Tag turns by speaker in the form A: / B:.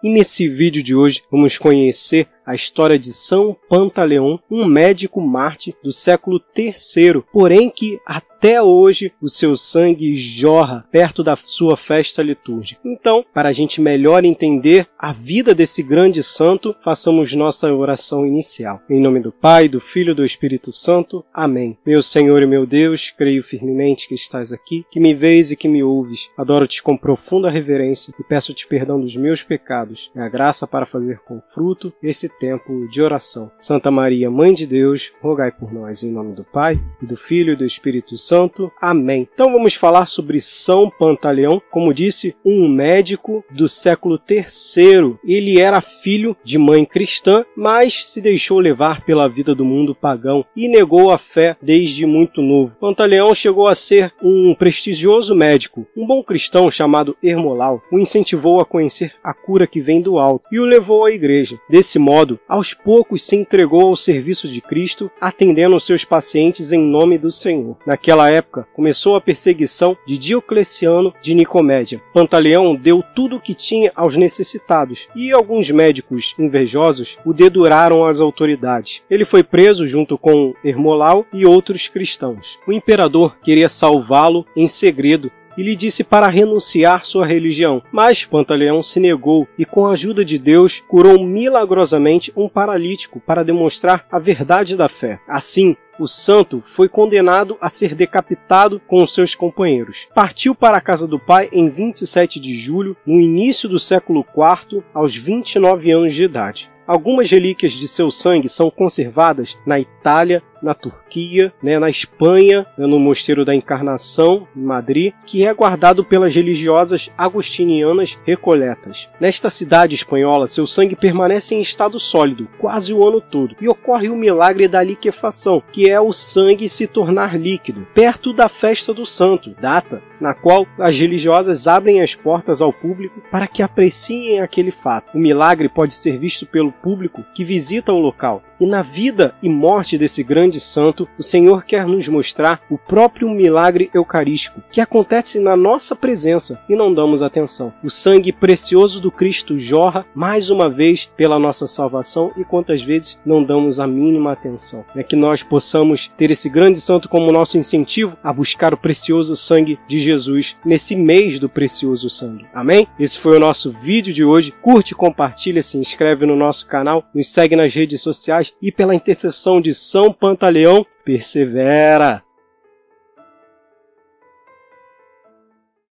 A: E nesse vídeo de hoje vamos conhecer a história de São Pantaleão, um médico mártir do século III, porém que até hoje o seu sangue jorra perto da sua festa litúrgica. Então, para a gente melhor entender a vida desse grande santo, façamos nossa oração inicial. Em nome do Pai, do Filho e do Espírito Santo. Amém. Meu Senhor e meu Deus, creio firmemente que estás aqui, que me vês e que me ouves. Adoro-te com profunda reverência e peço-te perdão dos meus pecados e a graça para fazer com fruto esse tempo de oração. Santa Maria, Mãe de Deus, rogai por nós. Em nome do Pai, e do Filho e do Espírito Santo. Amém. Então vamos falar sobre São Pantaleão, como disse, um médico do século III. Ele era filho de mãe cristã, mas se deixou levar pela vida do mundo pagão e negou a fé desde muito novo. Pantaleão chegou a ser um prestigioso médico. Um bom cristão chamado Hermolau o incentivou a conhecer a cura que vem do alto e o levou à igreja. Desse modo, aos poucos se entregou ao serviço de Cristo, atendendo os seus pacientes em nome do Senhor. Naquela época, começou a perseguição de Diocleciano de Nicomédia. Pantaleão deu tudo o que tinha aos necessitados, e alguns médicos invejosos o deduraram às autoridades. Ele foi preso junto com Hermolau e outros cristãos. O imperador queria salvá-lo em segredo, e lhe disse para renunciar sua religião. Mas Pantaleão se negou e, com a ajuda de Deus, curou milagrosamente um paralítico para demonstrar a verdade da fé. Assim, o santo foi condenado a ser decapitado com os seus companheiros. Partiu para a casa do pai em 27 de julho, no início do século IV, aos 29 anos de idade. Algumas relíquias de seu sangue são conservadas na Itália, na Turquia, na Espanha, no Mosteiro da Encarnação, em Madrid, que é guardado pelas religiosas agostinianas Recoletas. Nesta cidade espanhola, seu sangue permanece em estado sólido quase o ano todo, e ocorre o milagre da liquefação, que é o sangue se tornar líquido, perto da festa do santo, data na qual as religiosas abrem as portas ao público para que apreciem aquele fato. O milagre pode ser visto pelo público que visita o local. E na vida e morte desse grande santo, o Senhor quer nos mostrar o próprio milagre eucarístico, que acontece na nossa presença e não damos atenção. O sangue precioso do Cristo jorra mais uma vez pela nossa salvação e quantas vezes não damos a mínima atenção. É que nós possamos ter esse grande santo como nosso incentivo a buscar o precioso sangue de Jesus nesse mês do precioso sangue. Amém? Esse foi o nosso vídeo de hoje. Curte, compartilha, se inscreve no nosso canal, nos segue nas redes sociais e pela intercessão de São Pantaleão, persevera!